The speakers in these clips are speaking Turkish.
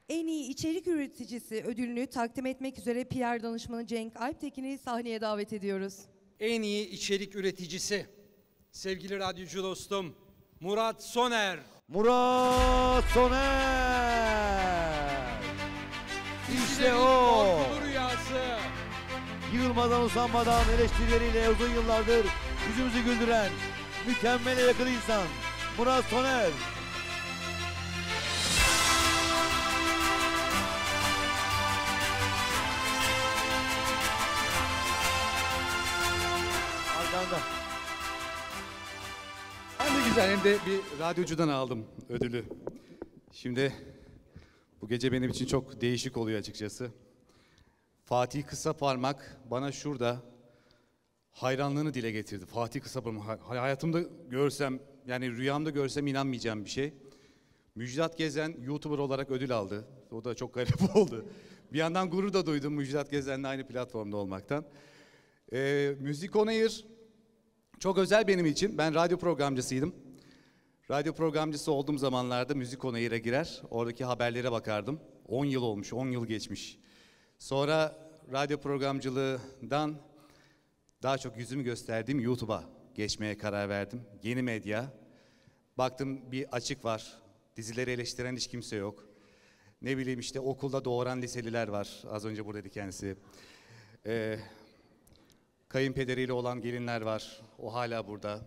En iyi içerik üreticisi ödülünü takdim etmek üzere PR danışmanı Cenk Alptekin'i sahneye davet ediyoruz. En iyi içerik üreticisi, sevgili radyocu dostum Murat Soner. Murat Soner! İşte o! Korkulu rüyası. Yılmadan usanmadan eleştirileriyle uzun yıllardır yüzümüzü güldüren mükemmele yakın insan Murat Soner. Arkanda. Hem de güzel hem de bir radyocudan aldım ödülü. Şimdi bu gece benim için çok değişik oluyor açıkçası. Fatih Kısaparmak bana şurada hayranlığını dile getirdi. Fatih Kısaparmak hayatımda görsem, yani rüyamda görsem inanmayacağım bir şey. Müjdat Gezen YouTuber olarak ödül aldı. O da çok garip oldu. Bir yandan gurur da duydum Müjdat Gezen'le aynı platformda olmaktan. Müzik On Air çok özel benim için. Ben radyo programcısıydım. Radyo programcısı olduğum zamanlarda Müzik On Air'e girer. Oradaki haberlere bakardım. 10 yıl olmuş, 10 yıl geçmiş. Sonra radyo programcılığından daha çok yüzümü gösterdiğim YouTube'a geçmeye karar verdim. Yeni medya. Baktım bir açık var. Dizileri eleştiren hiç kimse yok. Ne bileyim işte okulda doğuran liseliler var. Az önce buradaydı kendisi. Kayınpederiyle olan gelinler var. O hala burada.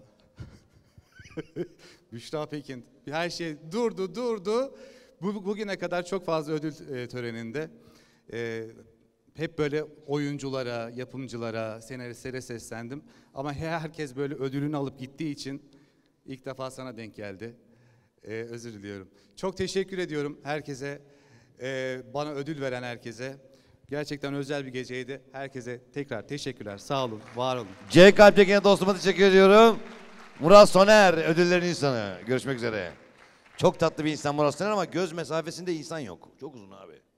Büşra Pekin. Her şey durdu. Bugüne kadar çok fazla ödül töreninde hep böyle oyunculara, yapımcılara, senaristlere seslendim. Ama herkes böyle ödülünü alıp gittiği için ilk defa sana denk geldi. Özür diliyorum. Çok teşekkür ediyorum herkese, bana ödül veren herkese. Gerçekten özel bir geceydi. Herkese tekrar teşekkürler. Sağ olun, var olun. Cenk Alptekin'e dostuma teşekkür ediyorum. Murat Soner ödüllerin insanı. Görüşmek üzere. Çok tatlı bir insan Murat Soner ama göz mesafesinde insan yok. Çok uzun abi.